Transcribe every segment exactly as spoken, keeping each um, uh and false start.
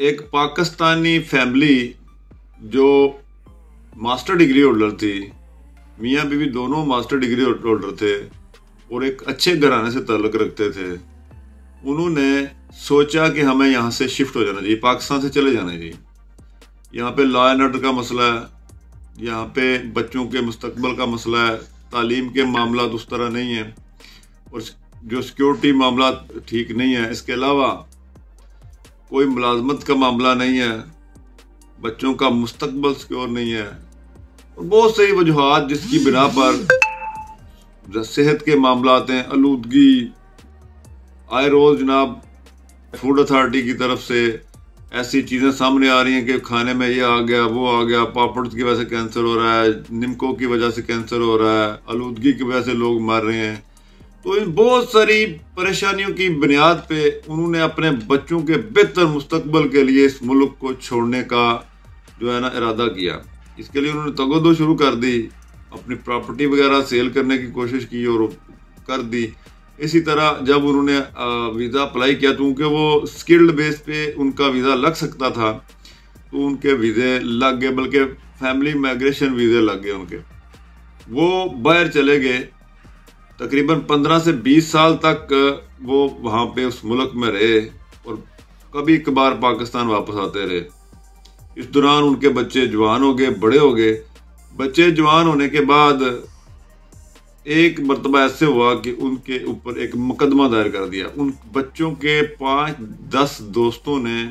एक पाकिस्तानी फैमिली जो master degree holder थी, मियाँ बीवी दोनों मास्टर डिग्री होल्डर थे और एक अच्छे घराने से ताल्लुक़ रखते थे। उन्होंने सोचा कि हमें यहाँ से शिफ्ट हो जाना चाहिए, पाकिस्तान से चले जाना चाहिए। यहाँ पे लॉ एंड ऑर्डर का मसला है, यहाँ पे बच्चों के मुस्तकबिल का मसला है, तालीम के मामला उस तरह नहीं है और जो सिक्योरिटी मामला ठीक नहीं है। इसके अलावा कोई मुलाजमत का मामला नहीं है, बच्चों का मुस्तकबिल सिक्योर नहीं है और बहुत सारी वजूहात जिसकी बिना पर सेहत के मामला आते हैं, आलूदगी। आए रोज जनाब फूड अथॉरिटी की तरफ से ऐसी चीज़ें सामने आ रही हैं कि खाने में ये आ गया, वो आ गया, पापड़ की वजह से कैंसर हो रहा है, निमकों की वजह से कैंसर हो रहा है, आलूदगी की वजह से लोग मर रहे हैं। तो इन बहुत सारी परेशानियों की बुनियाद पे उन्होंने अपने बच्चों के बेहतर मुस्तकबिल के लिए इस मुल्क को छोड़ने का जो है ना इरादा किया। इसके लिए उन्होंने तगोदो शुरू कर दी, अपनी प्रॉपर्टी वगैरह सेल करने की कोशिश की और कर दी। इसी तरह जब उन्होंने वीज़ा अप्लाई किया, क्योंकि वो स्किल्ड बेस पे उनका वीज़ा लग सकता था, तो उनके वीज़े लग गए, बल्कि फैमिली माइग्रेशन वीज़े लग गए उनके। वो बाहर चले गए, तकरीबन पंद्रह से बीस साल तक वो वहाँ पे उस मुल्क में रहे और कभी कभार पाकिस्तान वापस आते रहे। इस दौरान उनके बच्चे जवान हो गए, बड़े हो गए। बच्चे जवान होने के बाद एक मरतबा ऐसे हुआ कि उनके ऊपर एक मुकदमा दायर कर दिया। उन बच्चों के पाँच दस दोस्तों ने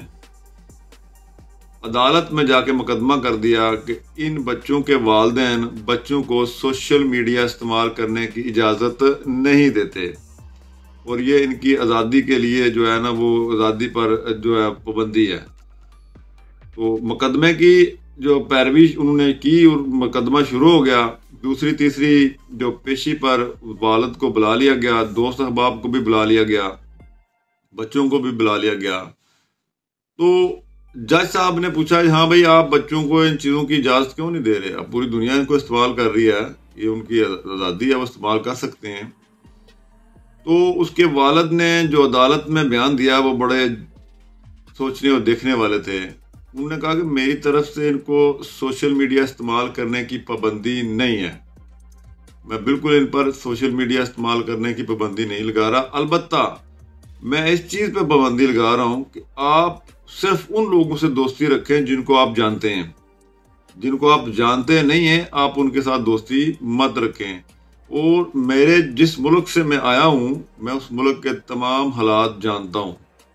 अदालत में जाके मुकदमा कर दिया कि इन बच्चों के वालिदैन बच्चों को सोशल मीडिया इस्तेमाल करने की इजाज़त नहीं देते और ये इनकी आज़ादी के लिए जो है ना वो आज़ादी पर जो है पाबंदी है। तो मुकदमे की जो पैरवी उन्होंने की और मुकदमा शुरू हो गया। दूसरी तीसरी जो पेशी पर वालिद को बुला लिया गया, दोस्त अहबाब को भी बुला लिया गया, बच्चों को भी बुला लिया गया। तो जज साहब ने पूछा, हाँ भाई आप बच्चों को इन चीज़ों की इजाज़त क्यों नहीं दे रहे? अब पूरी दुनिया इनको इस्तेमाल कर रही है, ये उनकी आज़ादी है, वो इस्तेमाल कर सकते हैं। तो उसके वालिद ने जो अदालत में बयान दिया वो बड़े सोचने और देखने वाले थे। उन्होंने कहा कि मेरी तरफ से इनको सोशल मीडिया इस्तेमाल करने की पाबंदी नहीं है, मैं बिल्कुल इन पर सोशल मीडिया इस्तेमाल करने की पाबंदी नहीं लगा रहा। अलबत्ता मैं इस चीज़ पर पाबंदी लगा रहा हूँ कि आप सिर्फ उन लोगों से दोस्ती रखें जिनको आप जानते हैं। जिनको आप जानते नहीं हैं आप उनके साथ दोस्ती मत रखें। और मेरे जिस मुल्क से मैं आया हूँ मैं उस मुल्क के तमाम हालात जानता हूँ।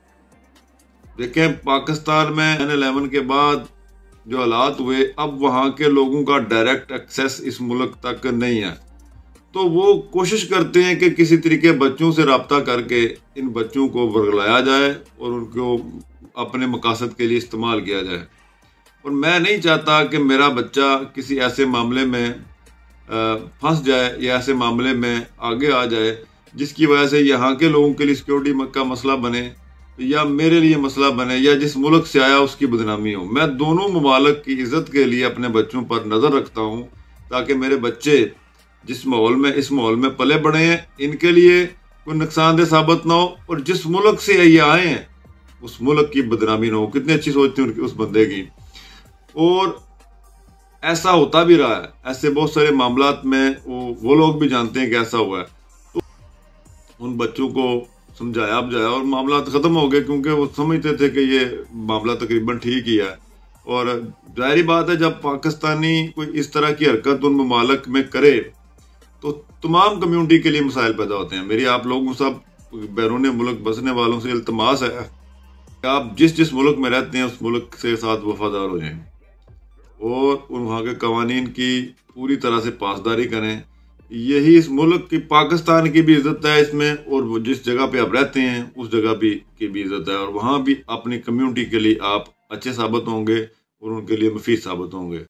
देखें पाकिस्तान में नाइन इलेवन के बाद जो हालात हुए, अब वहाँ के लोगों का डायरेक्ट एक्सेस इस मुल्क तक नहीं है। तो वो कोशिश करते हैं कि किसी तरीके बच्चों से रब्ता करके इन बच्चों को वर्गलाया जाए और उनको अपने मकासद के लिए इस्तेमाल किया जाए। और मैं नहीं चाहता कि मेरा बच्चा किसी ऐसे मामले में फंस जाए या ऐसे मामले में आगे आ जाए जिसकी वजह से यहाँ के लोगों के लिए सिक्योरिटी का मसला बने या मेरे लिए मसला बने या जिस मुल्क से आया उसकी बदनामी हो। मैं दोनों ममालिक की इज़्ज़त के लिए अपने बच्चों पर नज़र रखता हूँ ताकि मेरे बच्चे जिस माहौल में इस माहौल में पले बढ़े हैं इनके लिए कोई नुकसानदेह साबित ना हो और जिस मुल्क से ये आए हैं उस मुल्क की बदनामी ना हो। कितनी अच्छी सोच थी उनकी उस बंदे की। और ऐसा होता भी रहा है, ऐसे बहुत सारे मामलात में वो वो लोग भी जानते हैं कि ऐसा हुआ है। तो उन बच्चों को समझाया बुझाया और मामला ख़त्म हो गए क्योंकि वो समझते थे कि ये मामला तकरीबन ठीक ही है। और जाहिर बात है जब पाकिस्तानी कोई इस तरह की हरकत उन ममालिक में करे तो तमाम कम्यूनिटी के लिए मसाइल पैदा होते हैं। मेरी आप लोगों सब बैरून मुल्क बसने वालों से इल्तमास है कि आप जिस जिस मुल्क में रहते हैं उस मुल्क से साथ वफादार हो जाएं और वहाँ के कवानीन की पूरी तरह से पासदारी करें। यही इस मुल्क की पाकिस्तान की भी इज़्ज़त है इसमें और जिस जगह पे आप रहते हैं उस जगह भी की भी इज़्ज़त है और वहाँ भी अपनी कम्यूनिटी के लिए आप अच्छे साबित होंगे और उनके लिए मुफीद साबित होंगे।